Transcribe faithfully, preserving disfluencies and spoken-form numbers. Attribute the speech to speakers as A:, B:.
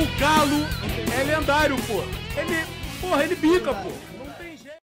A: O Galo é lendário, pô. Ele, porra, ele bica, pô.